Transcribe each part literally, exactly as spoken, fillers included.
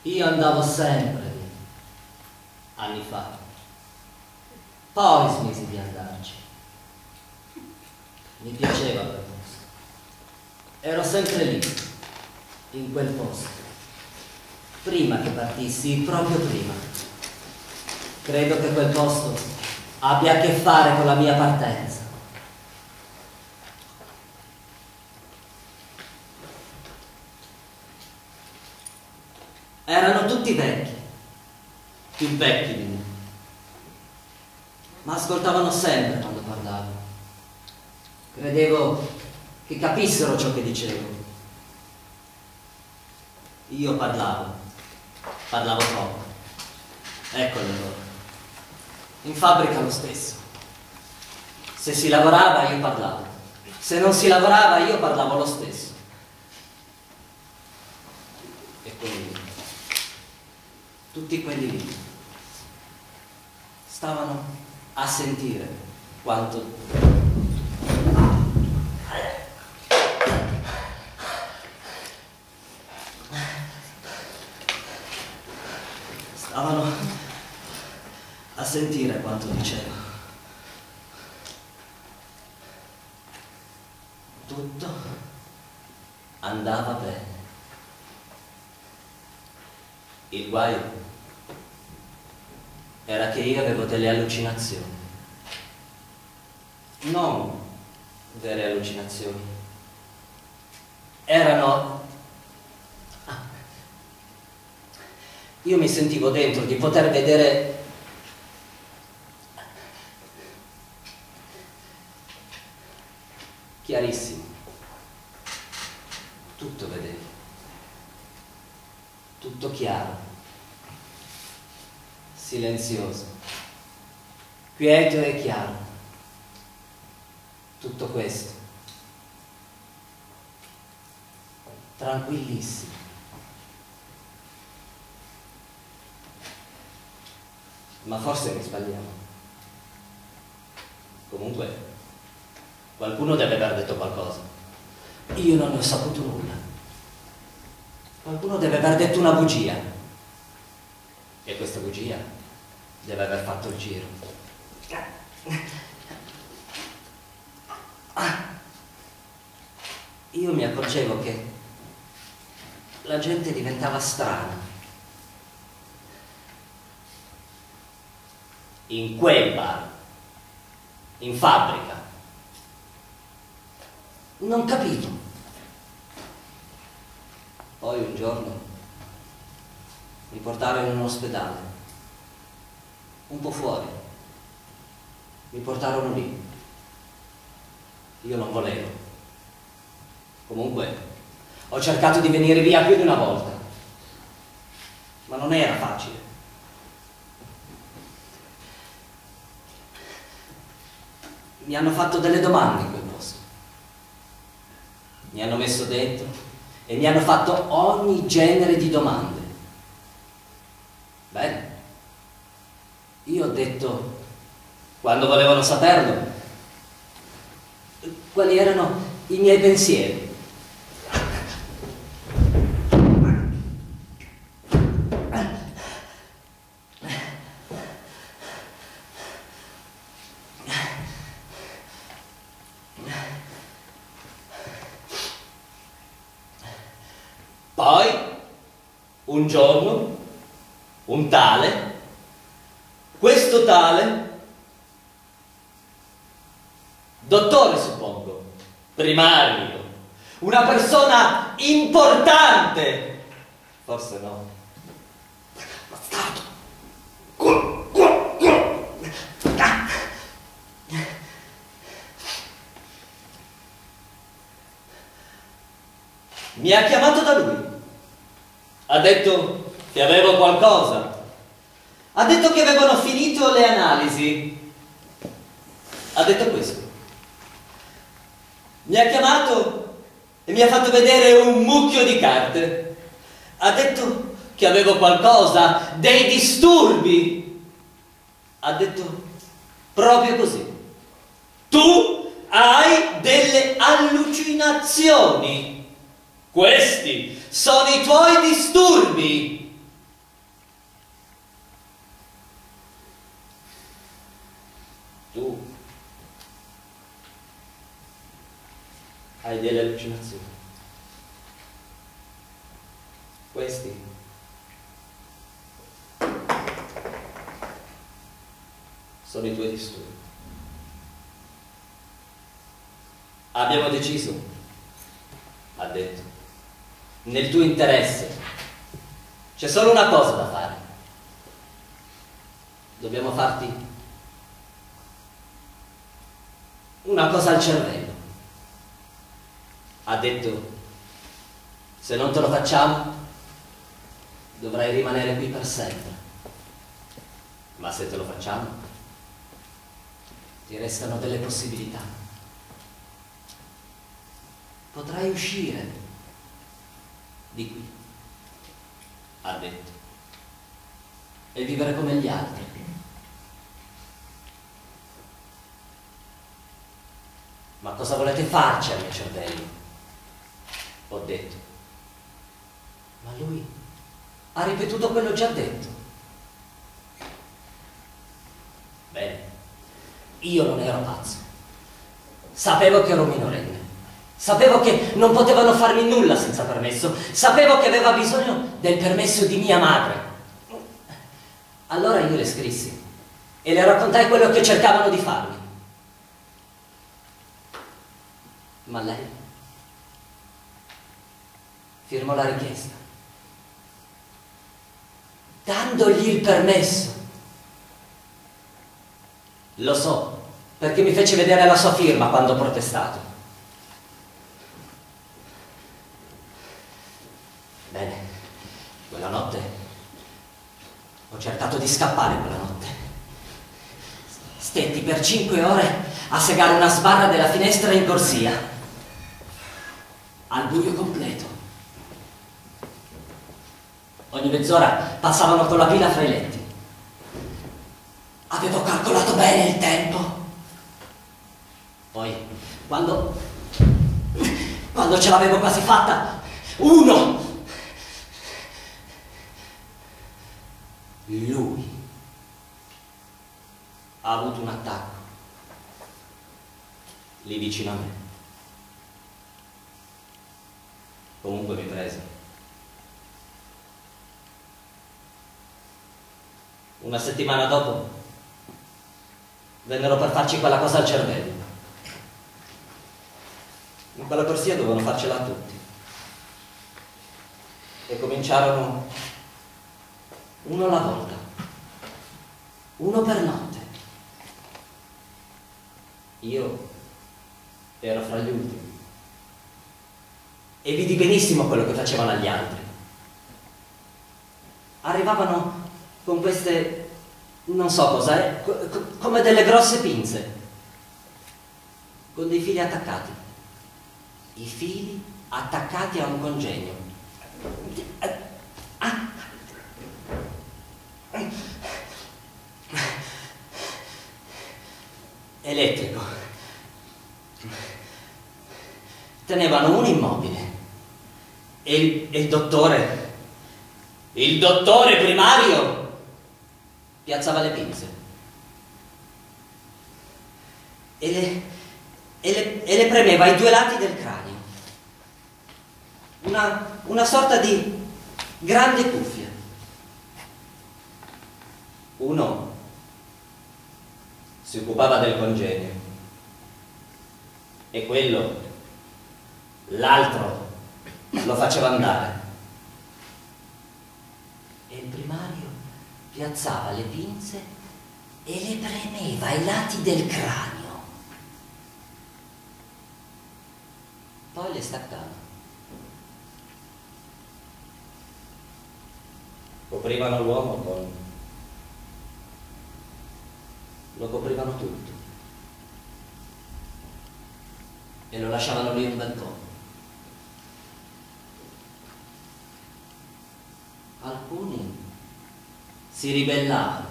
Io andavo sempre lì, anni fa. Poi smisi di andarci. Mi piaceva quel posto. Ero sempre lì, in quel posto. Prima che partissi, proprio prima. Credo che quel posto abbia a che fare con la mia partenza. Erano tutti vecchi, più vecchi di me, ma ascoltavano sempre quando parlavo. Credevo che capissero ciò che dicevo. Io parlavo, parlavo troppo. Ecco l'errore. In fabbrica lo stesso. Se si lavorava io parlavo, se non si lavorava io parlavo lo stesso. E quindi tutti quelli lì stavano a sentire quanto stavano a sentire quanto dicevo. Tutto andava bene. Il guaio era che io avevo delle allucinazioni. Non vere allucinazioni. Erano... Ah. Io mi sentivo dentro di poter vedere... chiarissimo. Tutto vedevo. Tutto chiaro. Silenzioso, quieto e chiaro. Tutto questo. Tranquillissimo. Ma forse mi sbagliamo. Comunque, qualcuno deve aver detto qualcosa. Io non ne ho saputo nulla. Qualcuno deve aver detto una bugia. E questa bugia deve aver fatto il giro. Io mi accorgevo che la gente diventava strana. In quel bar, in fabbrica. Non capito. Poi un giorno mi portarono in un ospedale, un po' fuori. Mi portarono lì. Io non volevo. Comunque, ho cercato di venire via più di una volta, ma non era facile. Mi hanno fatto delle domande in quel posto. Mi hanno messo dentro e mi hanno fatto ogni genere di domande. Bene, io ho detto, quando volevano saperlo, quali erano i miei pensieri. Poi, un giorno, un tale, questo tale, dottore suppongo, primario, una persona importante, forse no, bastardo, mi ha chiamato da lui, ha detto che avevo qualcosa, ha detto che avevano finito le analisi, ha detto questo. Mi ha chiamato e mi ha fatto vedere un mucchio di carte, ha detto che avevo qualcosa, dei disturbi, ha detto proprio così. Tu hai delle allucinazioni, questi sono i tuoi disturbi. Hai delle allucinazioni. Questi sono i tuoi disturbi. Abbiamo deciso, ha detto, nel tuo interesse c'è solo una cosa da fare. Dobbiamo farti una cosa al cervello. Ha detto, se non te lo facciamo, dovrai rimanere qui per sempre. Ma se te lo facciamo, ti restano delle possibilità. Potrai uscire di qui, ha detto, e vivere come gli altri. Ma cosa volete farci al mio cervello? Ho detto. Ma lui ha ripetuto quello già detto. Bene, io non ero pazzo. Sapevo che ero minorenne. Sapevo che non potevano farmi nulla senza permesso. Sapevo che aveva bisogno del permesso di mia madre. Allora io le scrissi e le raccontai quello che cercavano di farmi. Ma lei firmò la richiesta, dandogli il permesso. Lo so, perché mi fece vedere la sua firma quando ho protestato. Bene, quella notte ho cercato di scappare quella notte. Stetti per cinque ore a segare una sbarra della finestra in corsia, al buio completo. Ogni mezz'ora passavano con la pila fra i letti. Avevo calcolato bene il tempo. Poi, quando... quando ce l'avevo quasi fatta, uno... lui ha avuto un attacco lì vicino a me. Comunque mi prese. Una settimana dopo vennero per farci quella cosa al cervello. In quella corsia dovevano farcela a tutti. E cominciarono uno alla volta, uno per notte. Io ero fra gli ultimi e vidi benissimo quello che facevano agli altri. Arrivavano con queste, non so cosa, eh, co come delle grosse pinze, con dei fili attaccati. I fili attaccati a un congegno. Ah. Elettrico. Tenevano uno immobile e il, e il dottore, il dottore primario piazzava le pinze e le, e le, e le premeva ai due lati del cranio. Una, una sorta di grande cuffia. Uno si occupava del congegno e quello, l'altro, lo faceva andare. E il primario piazzava le pinze e le premeva ai lati del cranio. Poi le staccava. Coprivano l'uomo con... lo coprivano tutto e lo lasciavano lì un bel po'. Alcuni si ribellavano,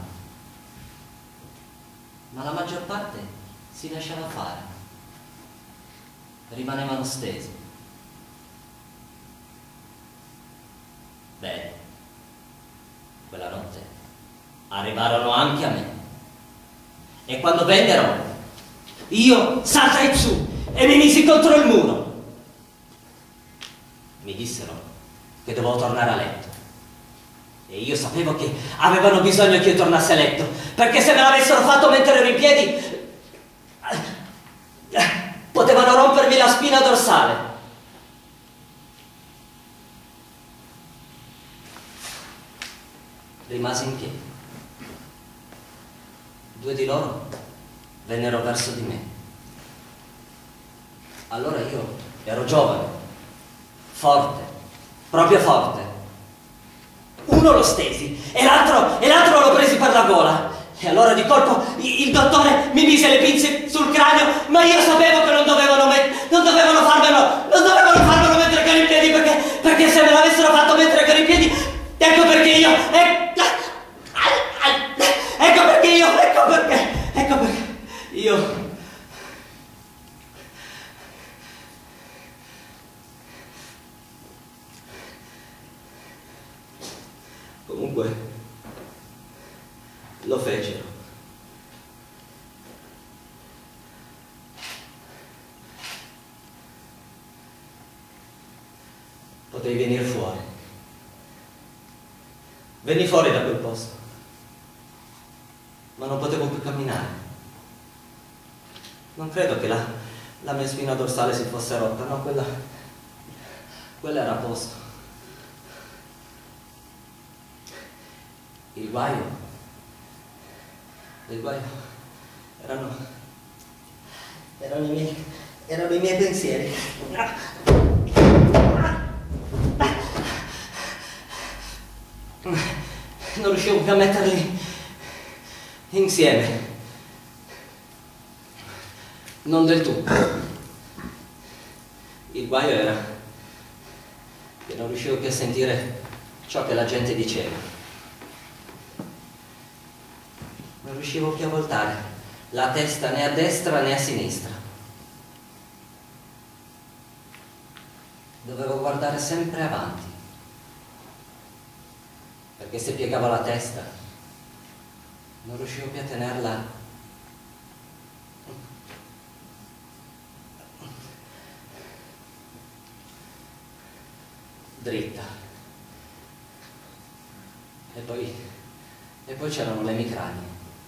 ma la maggior parte si lasciava fare, rimanevano stesi. Beh, quella notte arrivarono anche a me. E quando vennero, io saltai su e mi misi contro il muro. mi dissero che dovevo tornare a letto. E io sapevo che avevano bisogno che io tornassi a letto, perché se me l'avessero fatto mentre ero in piedi, potevano rompermi la spina dorsale. Rimasi in piedi. Due di loro vennero verso di me. Allora io ero giovane, forte, proprio forte. Uno lo stesi e l'altro e l'altro l'ho presi per la gola. E allora di colpo il dottore mi mise le pinze sul cranio, ma io sapevo che non dovevano, non dovevano farmelo, non dovevano farmelo mentre ero in piedi, perché, perché se me l'avessero fatto mentre ero in piedi, ecco perché io, ecco, ecco perché io, ecco perché, ecco perché io... Comunque, lo fecero. Potei venire fuori. Venni fuori da quel posto, ma non potevo più camminare. Non credo che la, la mia spina dorsale si fosse rotta, no, quella, quella era a posto. Il guaio, il guaio erano, erano, i miei, erano i miei pensieri. Non riuscivo più a metterli insieme. Non del tutto. Il guaio era che non riuscivo più a sentire ciò che la gente diceva. Non riuscivo più a voltare la testa né a destra né a sinistra. Dovevo guardare sempre avanti, perché se piegavo la testa non riuscivo più a tenerla dritta. E poi, e poi c'erano le emicranie.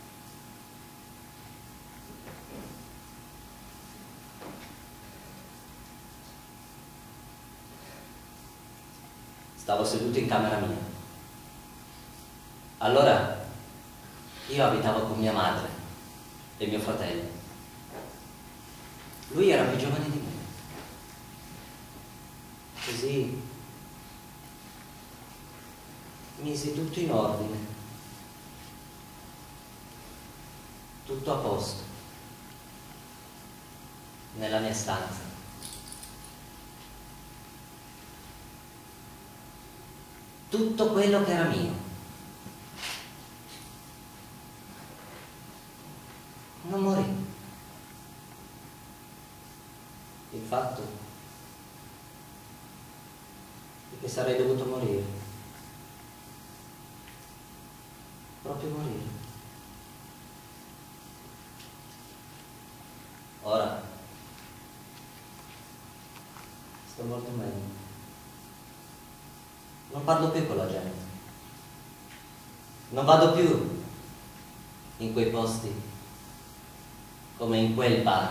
Stavo seduto in camera mia. Allora io abitavo con mia madre e mio fratello. Lui era più giovane di me. Così misi tutto in ordine, tutto a posto, nella mia stanza. Tutto quello che era mio. Non morì. Il fatto è che sarei dovuto morire. Proprio morire. Ora sto molto meglio. Non parlo più con la gente. Non vado più in quei posti come in quel bar.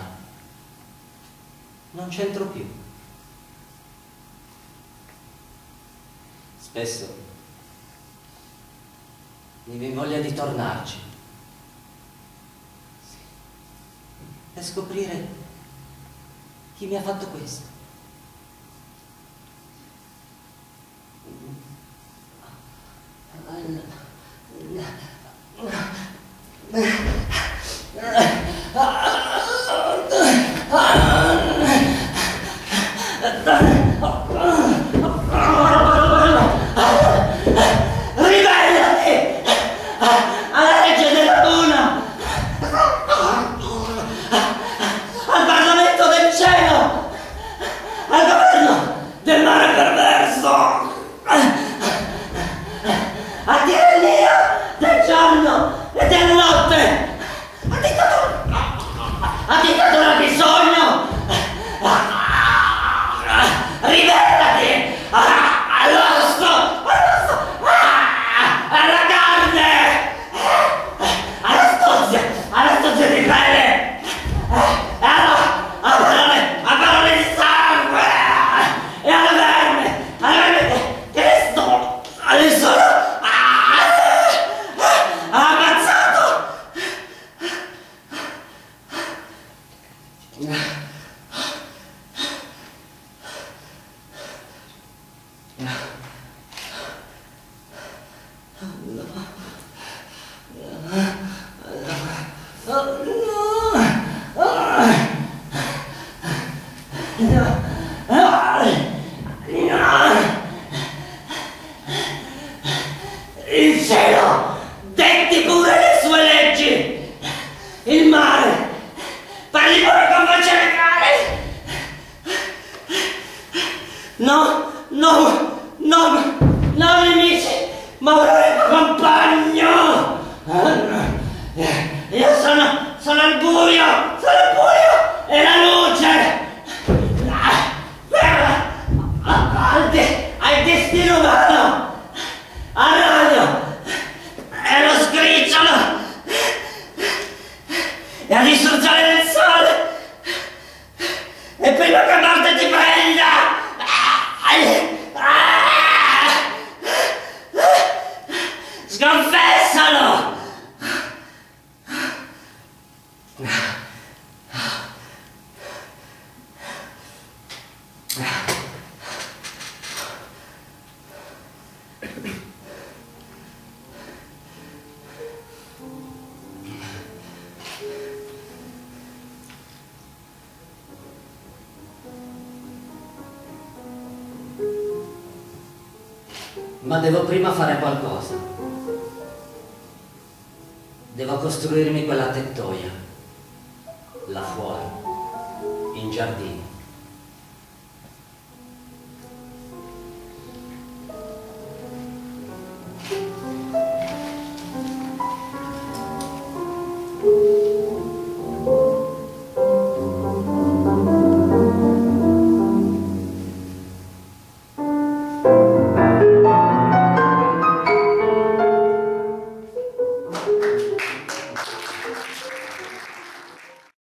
Non c'entro più. Spesso mi viene voglia di tornarci. Sì. Per scoprire chi mi ha fatto questo. Ribellati alla legge della luna, al Parlamento del cielo. no, no, no. Il cielo detti pure le sue leggi, il mare parli pure con voce legale. No, no, no, no nemici, ma ora il compagno. Io sono, sono il buio, sono il buio e la luce. Al, de, al destino umano, al raggio e lo scricciolo e all'istruzione del sole. E prima che morte ti prenda, sconfessalo! Ma devo prima fare qualcosa. Devo costruirmi quella tettoia, là fuori, in giardino.